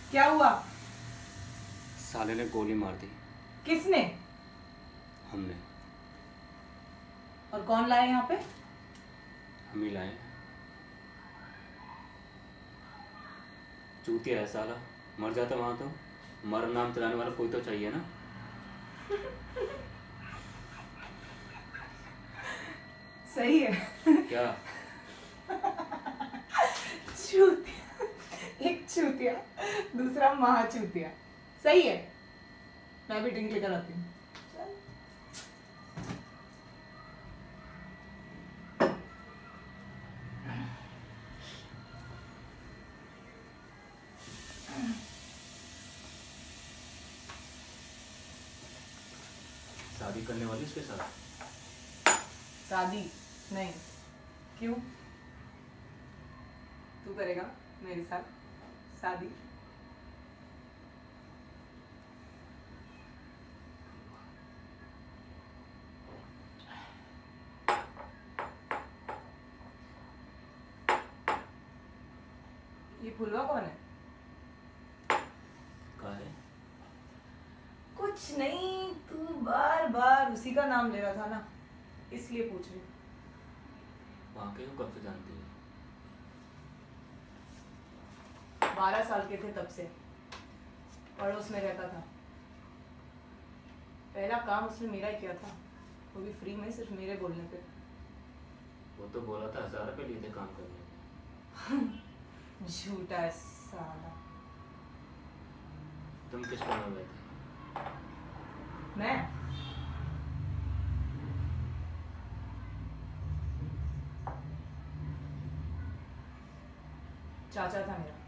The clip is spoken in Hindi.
क्या हुआ? साले ने गोली मार दी। किसने? हमने। और कौन लाया यहाँ पे? हम ही लाए। चूतिया है साला, मर जाता वहां तो। मर नाम चलाने वाला कोई तो चाहिए ना। सही है। क्या? चूतिया, एक चूतिया, दूसरा महाचूतिया। सही है। मैं भी ड्रिंक लेकर आती हूँ। शादी करने वाली उसके साथ? शादी नहीं। क्यों? तू करेगा मेरे साथ शादी? ये फुलवा कौन है? का है? कुछ नहीं, तू बार बार उसी का नाम ले रहा था ना, इसलिए पूछ रही। वहां के कब से जानती है? 12 साल के थे तब से पड़ोस में रहता था। पहला काम उसने मेरा ही किया था, वो भी फ्री में, सिर्फ मेरे बोलने पे। वो तो बोला था 1000 रुपये लिए थे काम करने के। झूठा है साला। तुम किस पर में गए थे? मैं चाचा था मेरा।